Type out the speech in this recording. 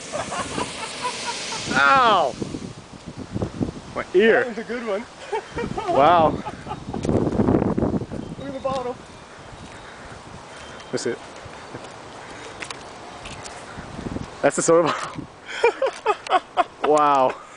Ow! My ear. That was a good one. Wow. Look at the bottle. That's it. That's the soda bottle. Wow.